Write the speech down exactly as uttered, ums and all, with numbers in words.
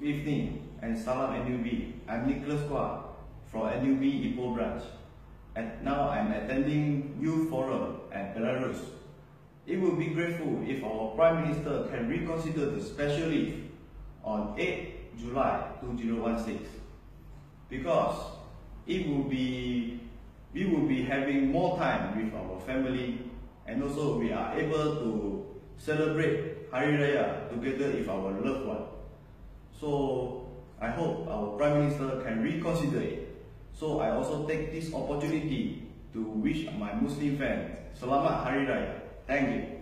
Good evening and Salam N U B E. I'm Nicholas Kwa from N U B E I P O H branch, and now I'm attending Youth Forum at Belarus. It would be grateful if our Prime Minister can reconsider the special leave on eighth July two thousand sixteen, because it will be we will be having more time with our family, and also we are able to celebrate Hari Raya together with our loved one. So I hope our Prime Minister can reconsider it. So I also take this opportunity to wish my Muslim friends Selamat Hari Raya. Thank you.